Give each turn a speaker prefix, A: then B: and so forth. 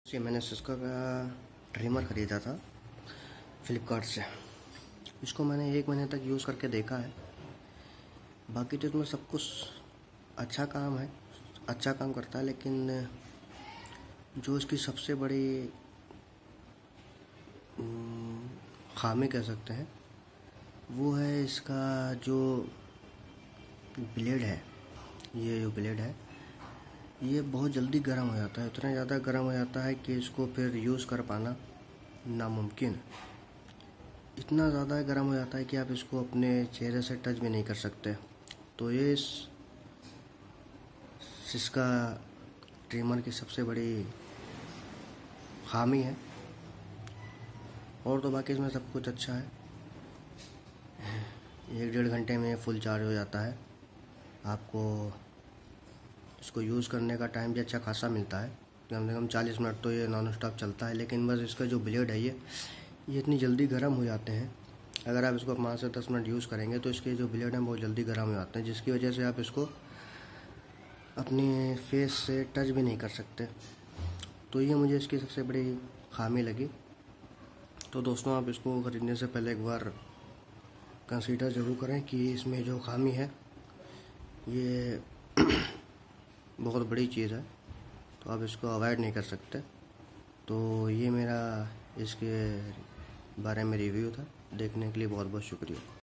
A: जी मैंने सिस्का का ट्रिमर ख़रीदा था फ्लिपकार्ट से। इसको मैंने 1 महीने तक यूज़ करके देखा है। बाकी तो इसमें सब कुछ अच्छा काम है, अच्छा काम करता है, लेकिन जो इसकी सबसे बड़ी ख़ामी कह सकते हैं वो है इसका जो ब्लेड है। ये जो ब्लेड है ये बहुत जल्दी गर्म हो जाता है, इतना ज़्यादा गर्म हो जाता है कि इसको फिर यूज़ कर पाना नामुमकिन। इतना ज़्यादा गर्म हो जाता है कि आप इसको अपने चेहरे से टच भी नहीं कर सकते। तो ये इसका ट्रिमर की सबसे बड़ी ख़ामी है। और तो बाकी इसमें सब कुछ अच्छा है। 1-1.5 घंटे में फुल चार्ज हो जाता है। आपको इसको यूज़ करने का टाइम भी अच्छा खासा मिलता है, कम से कम 40 मिनट तो ये नॉन स्टॉप चलता है। लेकिन बस इसका जो ब्लेड है ये इतनी जल्दी गर्म हो जाते हैं। अगर आप इसको 5 से 10 मिनट यूज़ करेंगे तो इसके जो ब्लेड हैं बहुत जल्दी गर्म हो जाते हैं, जिसकी वजह से आप इसको अपने फेस से टच भी नहीं कर सकते। तो ये मुझे इसकी सबसे बड़ी ख़ामी लगी। तो दोस्तों, आप इसको ख़रीदने से पहले एक बार कंसीडर ज़रूर करें कि इसमें जो ख़ामी है ये बहुत बड़ी चीज़ है, तो आप इसको अवॉइड नहीं कर सकते। तो ये मेरा इसके बारे में रिव्यू था। देखने के लिए बहुत बहुत शुक्रिया।